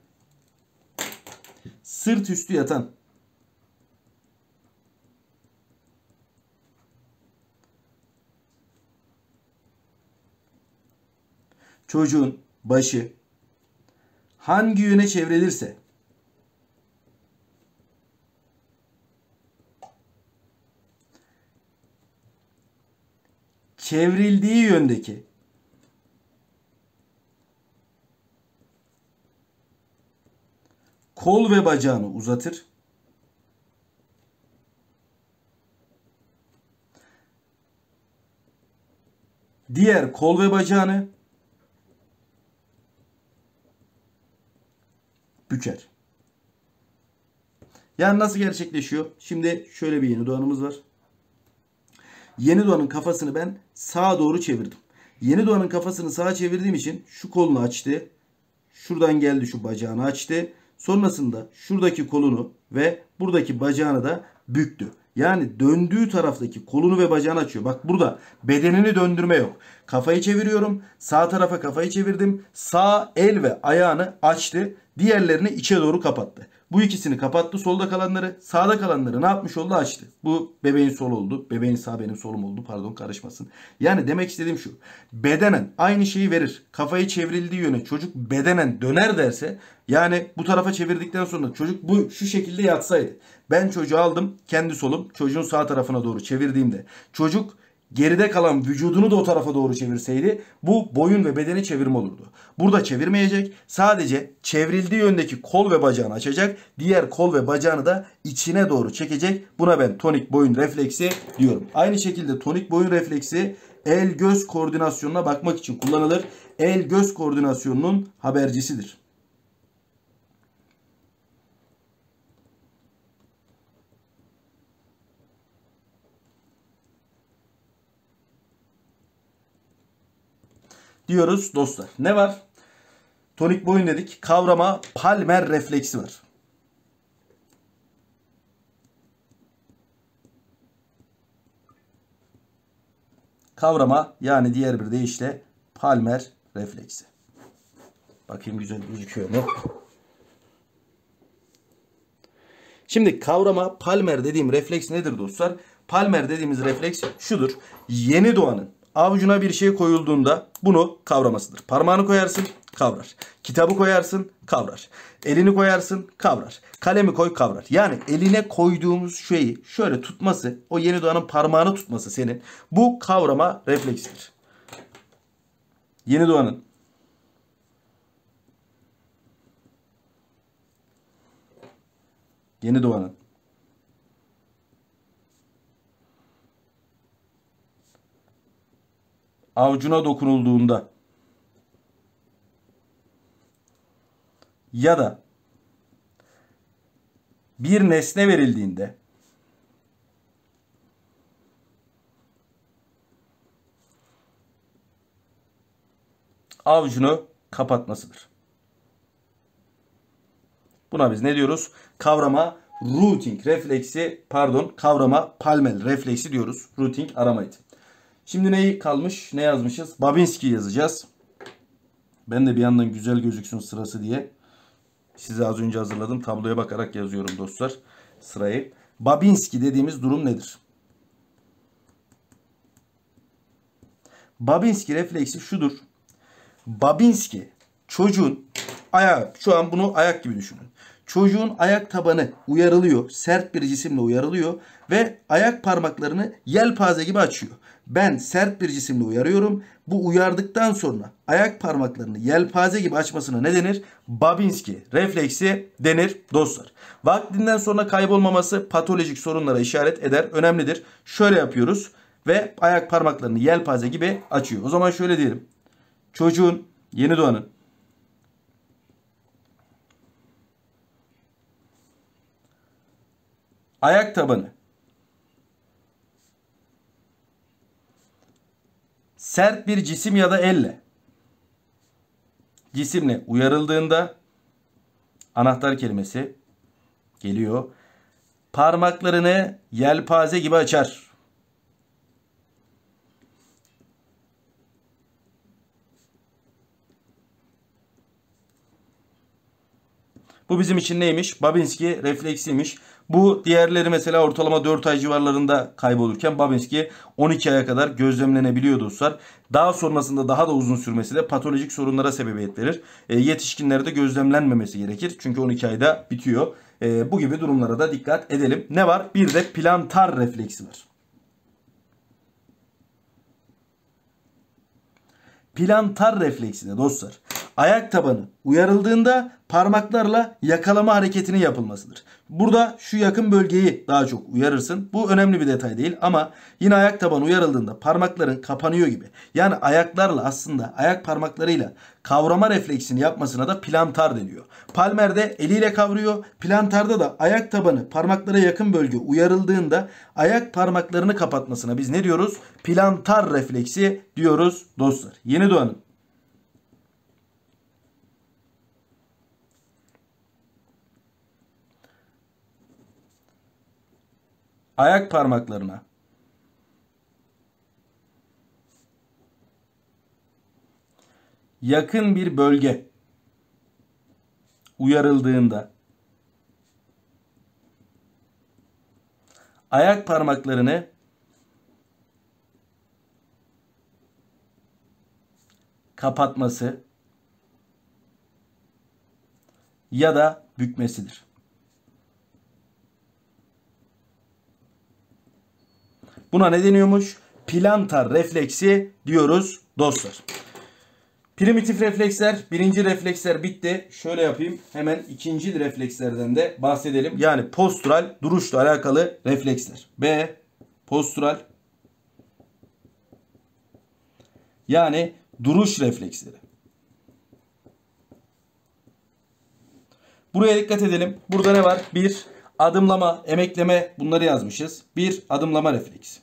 Sırt üstü yatan. Çocuğun başı hangi yöne çevrilirse çevrildiği yöndeki kol ve bacağını uzatır. Diğer kol ve bacağını büker. Yani nasıl gerçekleşiyor? Şimdi şöyle bir yeni doğanımız var. Yeni doğanın kafasını ben sağa doğru çevirdim. Yeni doğanın kafasını sağa çevirdiğim için şu kolunu açtı. Şuradan geldi, şu bacağını açtı. Sonrasında şuradaki kolunu ve buradaki bacağını da büktü. Yani döndüğü taraftaki kolunu ve bacağını açıyor. Bak burada bedenini döndürme yok. Kafayı çeviriyorum. Sağ tarafa kafayı çevirdim. Sağ el ve ayağını açtı. Diğerlerini içe doğru kapattı. Bu ikisini kapattı. Solda kalanları, sağda kalanları ne yapmış oldu? Açtı. Bu bebeğin sol oldu. Bebeğin sağ, benim solum oldu. Pardon, karışmasın. Yani demek istediğim şu. Bedenen aynı şeyi verir. Kafayı çevrildiği yöne çocuk bedenen döner derse, yani bu tarafa çevirdikten sonra çocuk bu şu şekilde yatsaydı. Ben çocuğu aldım, kendi solum çocuğun sağ tarafına doğru çevirdiğimde çocuk geride kalan vücudunu da o tarafa doğru çevirseydi bu boyun ve bedeni çevirme olurdu. Burada çevirmeyecek. Sadece çevrildiği yöndeki kol ve bacağını açacak. Diğer kol ve bacağını da içine doğru çekecek. Buna ben tonik boyun refleksi diyorum. Aynı şekilde tonik boyun refleksi el göz koordinasyonuna bakmak için kullanılır. El göz koordinasyonunun habercisidir. Diyoruz dostlar. Ne var? Tonik boyun dedik. Kavrama palmer refleksi var. Kavrama, yani diğer bir deyişle palmer refleksi. Bakayım güzel gözüküyor mu? Şimdi kavrama palmer dediğim refleks nedir dostlar? Palmer dediğimiz refleks şudur. Yeni doğanın avucuna bir şey koyulduğunda bunu kavramasıdır. Parmağını koyarsın, kavrar. Kitabı koyarsın, kavrar. Elini koyarsın, kavrar. Kalemi koy, kavrar. Yani eline koyduğumuz şeyi şöyle tutması, o yeni doğanın parmağını tutması senin. Bu kavrama refleksidir. Yeni doğanın Yeni doğanın avucuna dokunulduğunda ya da bir nesne verildiğinde avucunu kapatmasıdır. Buna biz ne diyoruz? Kavrama routing refleksi, pardon, kavrama palmel refleksi diyoruz. Routing aramaydı. Şimdi neyi kalmış? Ne yazmışız? Babinski yazacağız. Ben de bir yandan güzel gözüksün sırası diye size az önce hazırladım. Tabloya bakarak yazıyorum dostlar sırayı. Babinski dediğimiz durum nedir? Babinski refleksi şudur. Babinski çocuğun ayağı, şu an bunu ayak gibi düşünün. Çocuğun ayak tabanı uyarılıyor. Sert bir cisimle uyarılıyor. Ve ayak parmaklarını yelpaze gibi açıyor. Ben sert bir cisimle uyarıyorum. Bu uyardıktan sonra ayak parmaklarını yelpaze gibi açmasına ne denir? Babinski refleksi denir dostlar. Vaktinden sonra kaybolmaması patolojik sorunlara işaret eder. Önemlidir. Şöyle yapıyoruz. Ve ayak parmaklarını yelpaze gibi açıyor. O zaman şöyle diyelim. Çocuğun, yeni doğanın ayak tabanı sert bir cisim ya da elle cisimle uyarıldığında anahtar kelimesi geliyor. Parmaklarını yelpaze gibi açar. Bu bizim için neymiş? Babinski refleksiymiş. Bu diğerleri mesela ortalama dört ay civarlarında kaybolurken Babinski on iki aya kadar gözlemlenebiliyor dostlar. Daha sonrasında daha da uzun sürmesi de patolojik sorunlara sebebiyet verir. E, yetişkinlerde gözlemlenmemesi gerekir. Çünkü on iki ayda bitiyor. E, bu gibi durumlara da dikkat edelim. Ne var? Bir de plantar refleksi var. Plantar refleksinde dostlar. Ayak tabanı uyarıldığında parmaklarla yakalama hareketinin yapılmasıdır. Burada şu yakın bölgeyi daha çok uyarırsın. Bu önemli bir detay değil ama yine ayak tabanı uyarıldığında parmakların kapanıyor gibi. Yani ayaklarla aslında ayak parmaklarıyla kavrama refleksini yapmasına da plantar deniyor. Palmer'de eliyle kavruyor. Plantarda da ayak tabanı parmaklara yakın bölge uyarıldığında ayak parmaklarını kapatmasına biz ne diyoruz? Plantar refleksi diyoruz dostlar. Yeni doğanın ayak parmaklarına yakın bir bölge uyarıldığında ayak parmaklarını kapatması ya da bükmesidir. Buna ne deniyormuş? Plantar refleksi diyoruz dostlar. Primitif refleksler, birinci refleksler bitti. Şöyle yapayım. Hemen ikinci reflekslerden de bahsedelim. Yani postural duruşla alakalı refleksler. B. Postural. Yani duruş refleksleri. Buraya dikkat edelim. Burada ne var? Bir, adımlama, emekleme bunları yazmışız. Bir, adımlama refleksi.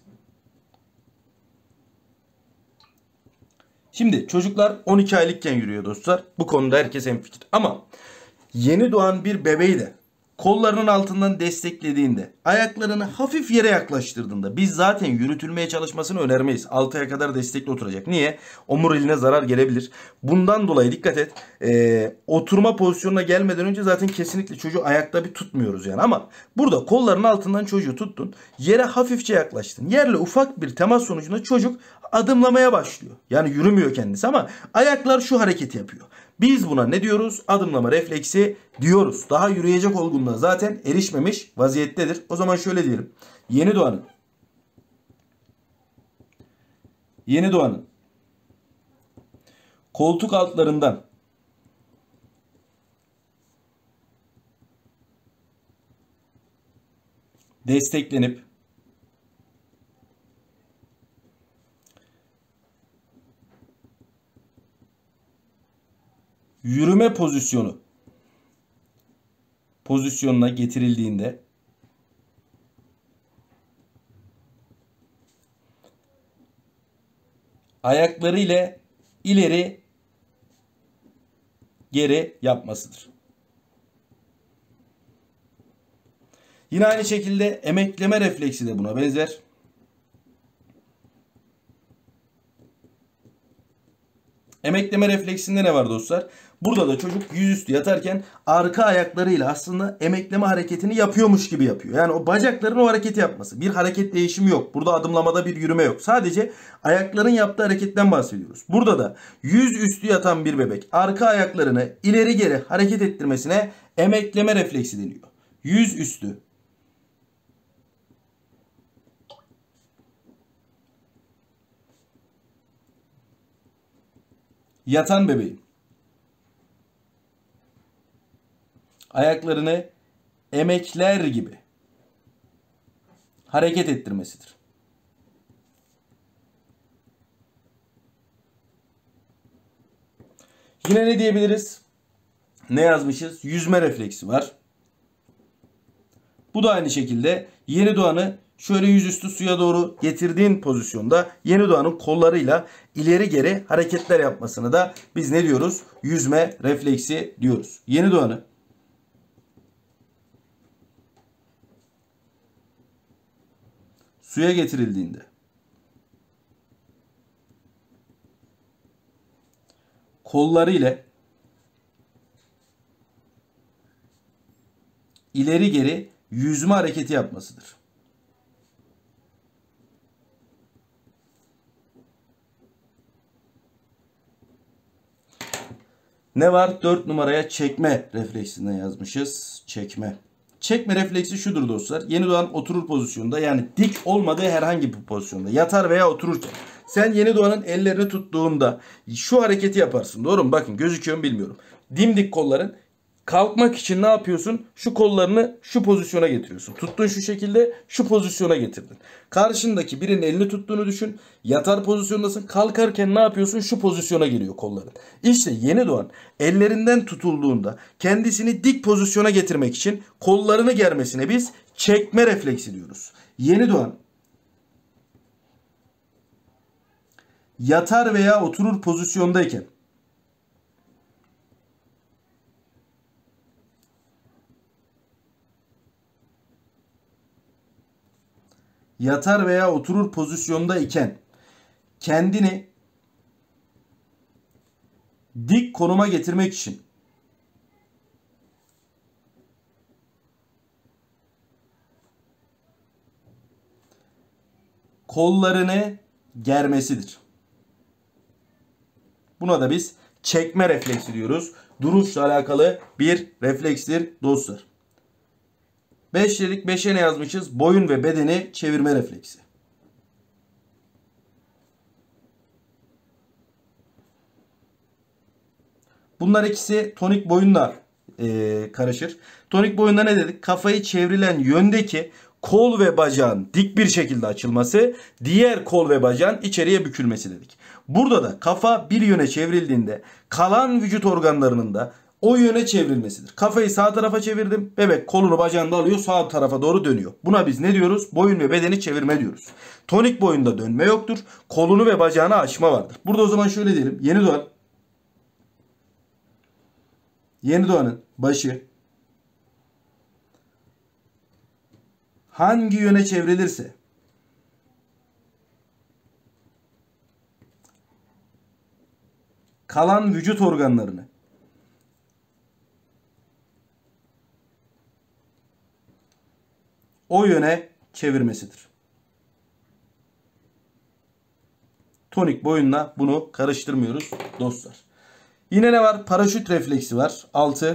Şimdi çocuklar on iki aylıkken yürüyor dostlar. Bu konuda herkes hemfikir. Ama yeni doğan bir bebeği de kollarının altından desteklediğinde, ayaklarını hafif yere yaklaştırdığında biz zaten yürütülmeye çalışmasını önermeyiz. altı aya kadar destekli oturacak. Niye? Omuriliğine zarar gelebilir. Bundan dolayı dikkat et. Ee, oturma pozisyonuna gelmeden önce zaten kesinlikle çocuğu ayakta bir tutmuyoruz yani. Ama burada kollarının altından çocuğu tuttun. Yere hafifçe yaklaştın. Yerle ufak bir temas sonucunda çocuk adımlamaya başlıyor. Yani yürümüyor kendisi ama ayaklar şu hareketi yapıyor. Biz buna ne diyoruz? Adımlama refleksi diyoruz. Daha yürüyecek olgunluğa zaten erişmemiş vaziyettedir. O zaman şöyle diyelim. Yeni doğanın Yeni doğanın koltuk altlarından desteklenip yürüme pozisyonu pozisyonuna getirildiğinde ayakları ile ileri geri yapmasıdır. Yine aynı şekilde emekleme refleksi de buna benzer. Emekleme refleksinde ne var dostlar? Burada da çocuk yüzüstü yatarken arka ayaklarıyla aslında emekleme hareketini yapıyormuş gibi yapıyor. Yani o bacakların o hareketi yapması. Bir hareket değişimi yok. Burada adımlamada bir yürüme yok. Sadece ayakların yaptığı hareketten bahsediyoruz. Burada da yüzüstü yatan bir bebek arka ayaklarını ileri geri hareket ettirmesine emekleme refleksi deniyor. Yüzüstü yatan bebeğin ayaklarını emekler gibi hareket ettirmesidir. Yine ne diyebiliriz? Ne yazmışız? Yüzme refleksi var. Bu da aynı şekilde yeni doğanı şöyle yüzüstü suya doğru getirdiğin pozisyonda yeni doğanın kollarıyla ileri geri hareketler yapmasını da biz ne diyoruz? Yüzme refleksi diyoruz. Yeni doğanı suya getirildiğinde kolları ile ileri geri yüzme hareketi yapmasıdır. Ne var? dört numaraya çekme refleksinden yazmışız. Çekme. Çekme refleksi şudur dostlar. Yeni doğan oturur pozisyonda yani dik olmadığı herhangi bir pozisyonda yatar veya otururken Sen yeni doğanın ellerini tuttuğunda şu hareketi yaparsın. Doğru mu? Bakın gözüküyor mu bilmiyorum. Dimdik kolların. Kalkmak için ne yapıyorsun? Şu kollarını şu pozisyona getiriyorsun. Tuttun şu şekilde, şu pozisyona getirdin. Karşındaki birinin elini tuttuğunu düşün. Yatar pozisyondasın. Kalkarken ne yapıyorsun? Şu pozisyona geliyor kolların. İşte yeni doğan ellerinden tutulduğunda kendisini dik pozisyona getirmek için kollarını germesine biz çekme refleksi diyoruz. Yeni doğan yatar veya oturur pozisyondayken yatar veya oturur pozisyonda iken kendini dik konuma getirmek için kollarını germesidir. Buna da biz çekme refleksi diyoruz. Duruşla alakalı bir reflekstir dostlar. beş dedik, beşe ne yazmışız? Boyun ve bedeni çevirme refleksi. Bunlar ikisi tonik boyunla e, karışır. Tonik boyunda ne dedik? Kafayı çevrilen yöndeki kol ve bacağın dik bir şekilde açılması, diğer kol ve bacağın içeriye bükülmesi dedik. Burada da kafa bir yöne çevrildiğinde kalan vücut organlarının da o yöne çevrilmesidir. Kafayı sağ tarafa çevirdim. Bebek kolunu bacağını da alıyor, sağ tarafa doğru dönüyor. Buna biz ne diyoruz? Boyun ve bedeni çevirme diyoruz. Tonik boyunda dönme yoktur. Kolunu ve bacağını açma vardır. Burada o zaman şöyle diyelim. Yeni doğan Yeni doğanın başı hangi yöne çevrilirse kalan vücut organlarını o yöne çevirmesidir. Tonik boyunla bunu karıştırmıyoruz dostlar. Yine ne var? Paraşüt refleksi var. altı.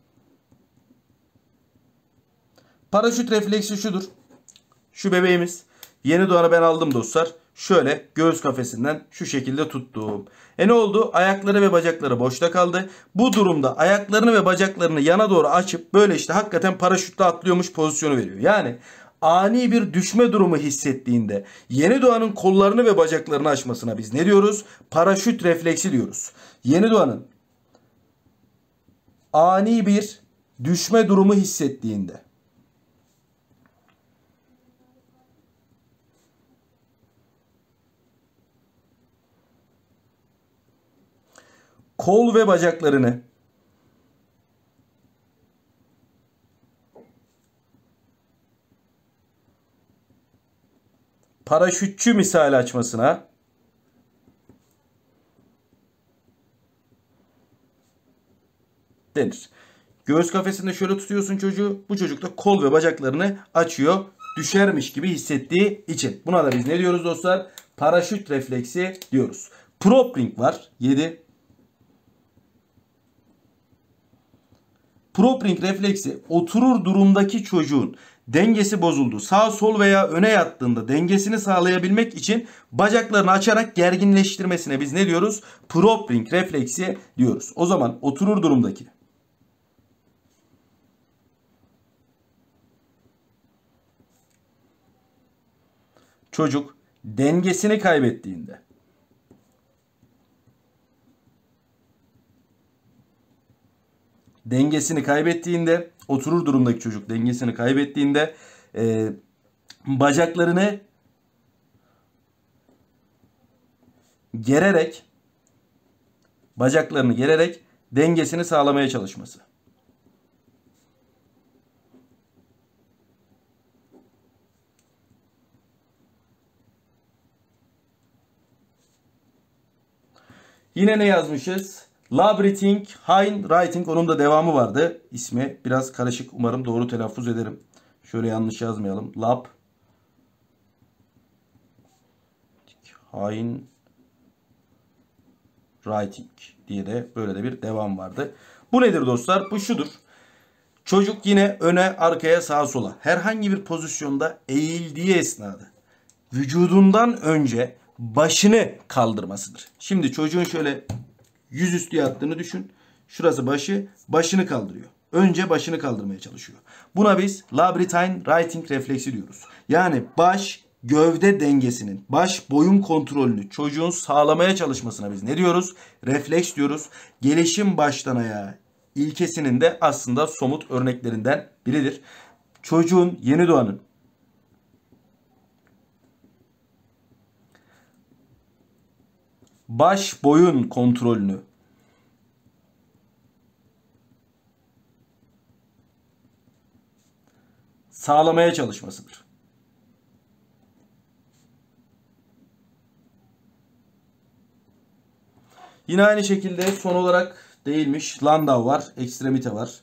Paraşüt refleksi şudur. Şu bebeğimiz. Yeni doğanı ben aldım dostlar. Şöyle göğüs kafesinden şu şekilde tuttum. E ne oldu? Ayakları ve bacakları boşta kaldı. Bu durumda ayaklarını ve bacaklarını yana doğru açıp böyle işte hakikaten paraşütle atlıyormuş pozisyonu veriyor. Yani ani bir düşme durumu hissettiğinde yeni doğanın kollarını ve bacaklarını açmasına biz ne diyoruz? Paraşüt refleksi diyoruz. Yeni doğanın ani bir düşme durumu hissettiğinde kol ve bacaklarını paraşütçü misali açmasına denir. Göğüs kafesinde şöyle tutuyorsun çocuğu. Bu çocuk da kol ve bacaklarını açıyor. Düşermiş gibi hissettiği için. Buna da biz ne diyoruz dostlar? Paraşüt refleksi diyoruz. Propring var. yedi. Propring refleksi oturur durumdaki çocuğun dengesi bozuldu. Sağ sol veya öne yattığında dengesini sağlayabilmek için bacaklarını açarak gerginleştirmesine biz ne diyoruz? Propring refleksi diyoruz. O zaman oturur durumdaki çocuk dengesini kaybettiğinde dengesini kaybettiğinde oturur durumdaki çocuk dengesini kaybettiğinde e, bacaklarını gererek bacaklarını gererek dengesini sağlamaya çalışması. Yine ne yazmışız? Labyrinthing, Hindwriting, onun da devamı vardı. İsmi biraz karışık. Umarım doğru telaffuz ederim. Şöyle yanlış yazmayalım. Lab Hindwriting diye de böyle de bir devam vardı. Bu nedir dostlar? Bu şudur. Çocuk yine öne, arkaya, sağa, sola herhangi bir pozisyonda eğildiği esnada vücudundan önce başını kaldırmasıdır. Şimdi çocuğun şöyle yüzüstü yattığını düşün. Şurası başı, başını kaldırıyor. Önce başını kaldırmaya çalışıyor. Buna biz Labyrinthine Writing refleksi diyoruz. Yani baş gövde dengesinin, baş boyun kontrolünü çocuğun sağlamaya çalışmasına biz ne diyoruz? Refleks diyoruz. Gelişim baştan ayağa ilkesinin de aslında somut örneklerinden biridir. Çocuğun, yeni doğanın baş boyun kontrolünü sağlamaya çalışmasıdır. Yine aynı şekilde son olarak değilmiş. Landau var. Ekstremite var.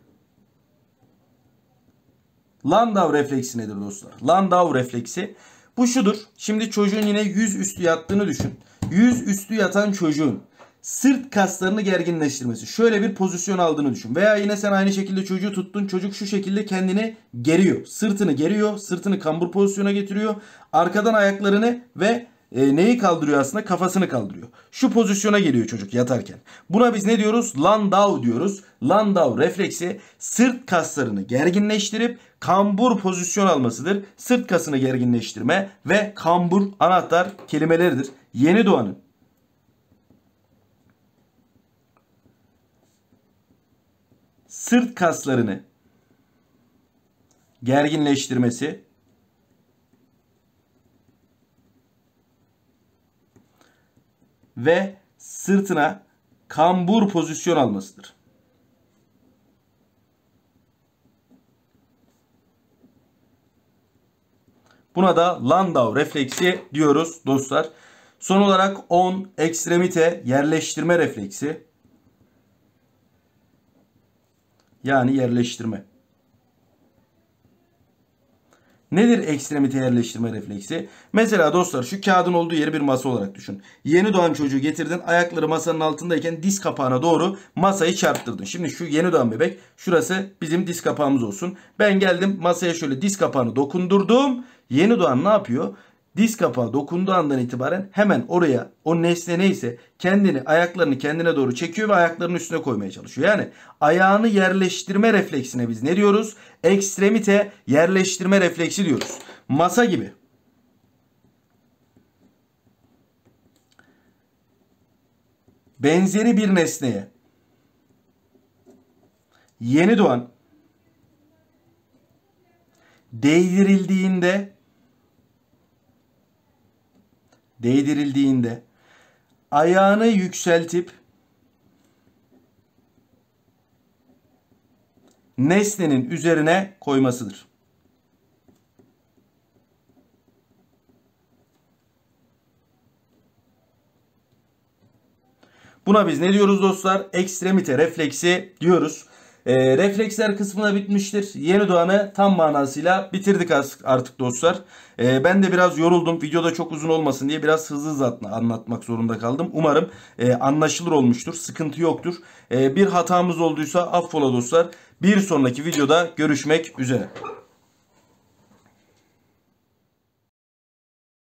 Landau refleksi nedir dostlar? Landau refleksi bu şudur. Şimdi çocuğun yine yüz üstü yattığını düşün. Yüz üstü yatan çocuğun sırt kaslarını gerginleştirmesi. Şöyle bir pozisyon aldığını düşün. Veya yine sen aynı şekilde çocuğu tuttun. Çocuk şu şekilde kendini geriyor. Sırtını geriyor. Sırtını kambur pozisyona getiriyor. Arkadan ayaklarını ve e, neyi kaldırıyor aslında? Kafasını kaldırıyor. Şu pozisyona geliyor çocuk yatarken. Buna biz ne diyoruz? Landau diyoruz. Landau refleksi sırt kaslarını gerginleştirip kambur pozisyon almasıdır. Sırt kasını gerginleştirme ve kambur anahtar kelimeleridir. Yeni doğanın sırt kaslarını gerginleştirmesi ve sırtına kambur pozisyon almasıdır. Buna da Landau refleksi diyoruz dostlar. Son olarak on ekstremite yerleştirme refleksi. Yani yerleştirme. Nedir ekstremite yerleştirme refleksi? Mesela dostlar şu kağıdın olduğu yeri bir masa olarak düşün. Yeni doğan çocuğu getirdin. Ayakları masanın altındayken diz kapağına doğru masayı çarptırdın. Şimdi şu yeni doğan bebek, şurası bizim diz kapağımız olsun. Ben geldim masaya şöyle diz kapağını dokundurdum. Yeni doğan ne yapıyor? Diz kapağı dokunduğu andan itibaren hemen oraya, o nesne neyse kendini, ayaklarını kendine doğru çekiyor ve ayaklarının üstüne koymaya çalışıyor. Yani ayağını yerleştirme refleksine biz ne diyoruz? Ekstremite yerleştirme refleksi diyoruz. Masa gibi. Benzeri bir nesneye yeni doğan değdirildiğinde değdirildiğinde ayağını yükseltip nesnenin üzerine koymasıdır. Buna biz ne diyoruz dostlar? Ekstremite refleksi diyoruz. E, refleksler kısmına bitmiştir. Yeni doğanı tam manasıyla bitirdik artık dostlar. E, ben de biraz yoruldum. Videoda çok uzun olmasın diye biraz hızlı hızlı anlatmak zorunda kaldım. Umarım e, anlaşılır olmuştur. Sıkıntı yoktur. E, bir hatamız olduysa affola dostlar. Bir sonraki videoda görüşmek üzere.